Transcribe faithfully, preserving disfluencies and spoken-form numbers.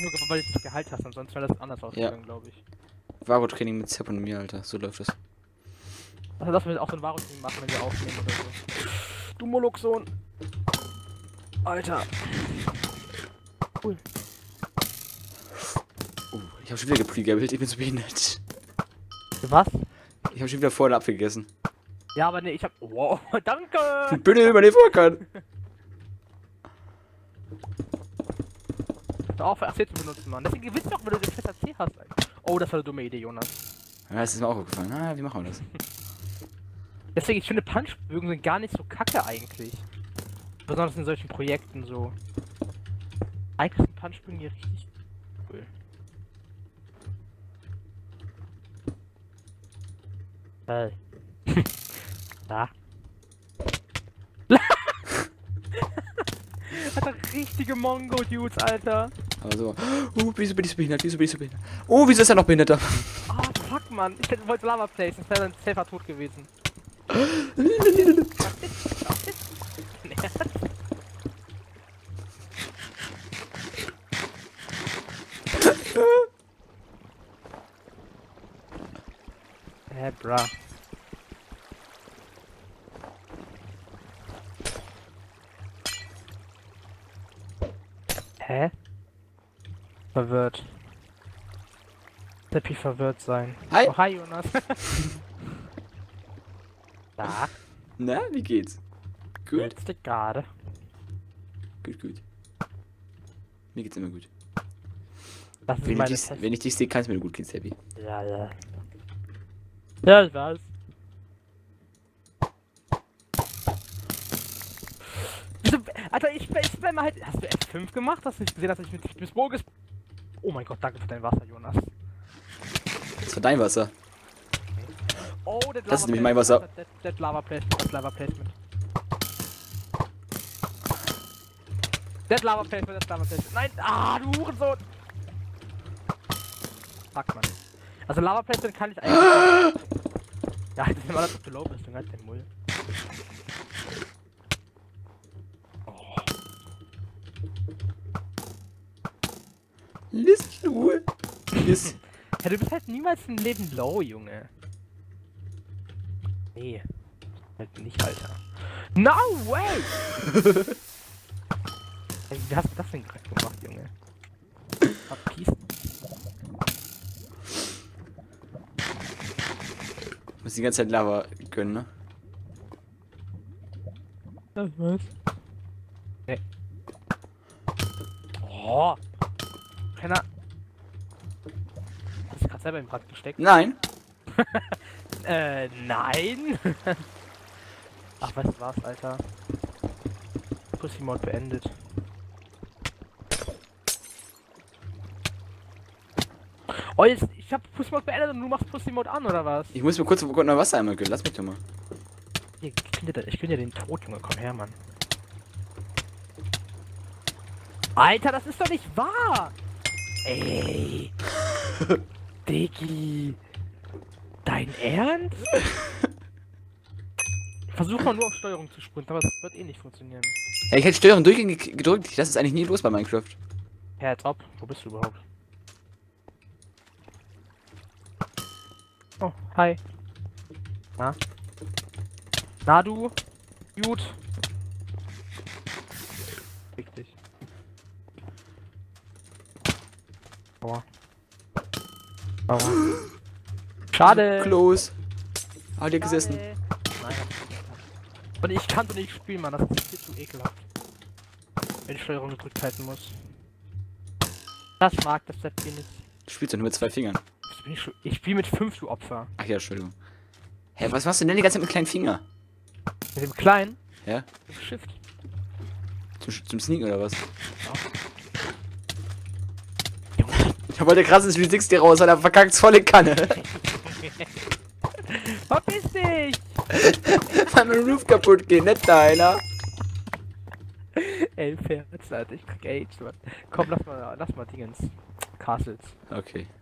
nur, weil ich nicht geheilt hast, ansonsten wäre das anders ausgegangen, ja. glaube ich. Varo-Training mit Sepp und mir, Alter. So läuft das. Also lass wir auch so ein Varo-Training machen, wenn wir aufnehmen oder so. Du Moloch-Sohn. Alter. Cool. Oh, ich hab schon wieder gepregabelt, ich bin so behindert. Was? Ich hab schon wieder vorher abgegessen. Ja, aber nee, ich hab... Wow, danke! Bitte über den Vorkant! Hör auf, A C zu benutzen, Mann. Deswegen gewinnst du auch, wenn du den fetter C hast. Alter. Oh, das war eine dumme Idee, Jonas. Ja, das ist mir auch aufgefallen. Na, wie machen wir das? Deswegen, ich finde Punchbögen sind gar nicht so kacke eigentlich. Besonders in solchen Projekten so. Eigentlich sind Punchbögen hier richtig cool. Hey. Da. Alter, richtige Mongo-Dudes, Alter. Also, oh, wieso bin ich so behindert? Wieso bin ich so behindert? Oh, wieso ist er noch behinderter? Ah, oh, fuck, Mann. Ich hätte wollte Lava placen, das wäre dann safer tot gewesen. Hä, bra. Hä? Verwirrt. Seppi verwirrt sein. Hi. Oh, hi, Jonas. Da. Na, wie geht's? Gut? Jetzt dir gerade. Gut, gut. Mir geht's immer gut. Das ist Wenn, meine ich dich, wenn ich dich sehe, kann es mir nur gut gehen, Seppi. Ja, ja. Ja, ich weiß. Wieso, Alter, ich, ich bin mal halt. Hast du F fünf gemacht? Hast du nicht gesehen, dass ich mit Miss Burgess. Oh mein Gott, danke für dein Wasser, Jonas. Das war dein Wasser. Oh, der Das ist nämlich mein Wasser. Das Lava Placement, das Lava Placement. Das Lava Placement, das Lava Placement. Nein, ah, du Hurensohn! Fuck, Mann. Also Lava Placement kann ich eigentlich. Ja, das ist immer das, was du low bist, du halt den Mull. Oh. List Ruhe. List. Ja, du bist halt niemals im Leben low, Junge. Nee. Halt nicht, Alter. No way! Ey, wie hast du das denn gerade gemacht, Junge? Verpiss. Muss die ganze Zeit Lava können, ne? Das was? Nee. Oh! Keiner. Hast du gerade selber im Brand gesteckt? Nein. äh, nein! Ach, weißt du was, Alter? Pussy Mode beendet. Oh, jetzt, ich hab Pussy Mode beendet und du machst Pussy Mode an, oder was? Ich muss mir kurz noch Wasser einmal gönnen. Lass mich doch mal. Hier, ich bin ja, ich bin ja den Tod, Junge. Komm her, Mann. Alter, das ist doch nicht wahr! Ey! Diggi! Dein Ernst? Versuch mal nur auf Steuerung zu sprinten, aber das wird eh nicht funktionieren. Ja, ich hätte Steuerung durchgängig gedrückt. Ich lasse es eigentlich nie los bei Minecraft. Ja, als ob. Wo bist du überhaupt? Oh, hi. Na? Na du? Gut. Fick dich. Aua. Aua. Schade. Close. Hat ihr gesessen? Nein, hab ich nicht. Und ich kann doch nicht spielen, Mann. Das ist viel zu ekelhaft. Wenn ich Steuerung gedrückt halten muss. Das mag das Set hier nicht. Du spielst doch nur mit zwei Fingern. Ich, ich spiele mit fünf, du Opfer. Ach ja, Entschuldigung. Hä, was machst du denn die ganze Zeit mit kleinen Finger? Mit dem Kleinen? Ja? Mit dem Shift. Zum, zum Sneaken oder was? Ja. Ich wollte krass ins Physik dir raus, weil er verkackt volle Kanne. Verpiss dich! Weil mein Roof kaputt geht, nicht deiner. Ey, Pferd, Alter, ich krieg AIDS, Mann. Komm, lass mal, lass mal Dingens. Castles. Okay.